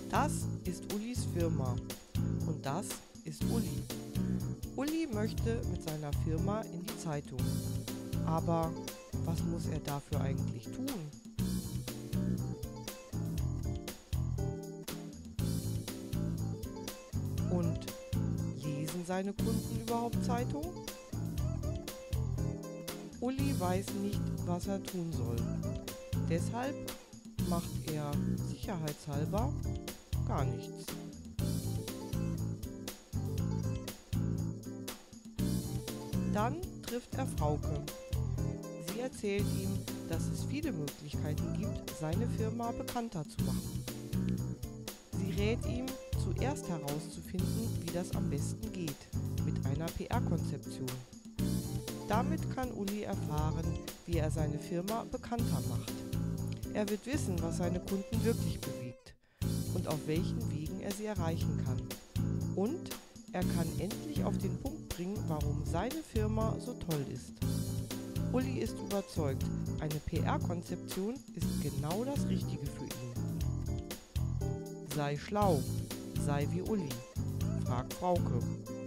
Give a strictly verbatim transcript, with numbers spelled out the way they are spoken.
Das ist Ulis Firma und das ist Uli. Uli möchte mit seiner Firma in die Zeitung. Aber was muss er dafür eigentlich tun? Und lesen seine Kunden überhaupt Zeitung? Uli weiß nicht, was er tun soll. Deshalb macht er sicherheitshalber gar nichts. Dann trifft er Frauke. Sie erzählt ihm, dass es viele Möglichkeiten gibt, seine Firma bekannter zu machen. Sie rät ihm, zuerst herauszufinden, wie das am besten geht, mit einer P R-Konzeption. Damit kann Uli erfahren, wie er seine Firma bekannter macht. Er wird wissen, was seine Kunden wirklich bewegt und auf welchen Wegen er sie erreichen kann. Und er kann endlich auf den Punkt bringen, warum seine Firma so toll ist. Uli ist überzeugt, eine P R-Konzeption ist genau das Richtige für ihn. Sei schlau, sei wie Uli, fragt Frauke.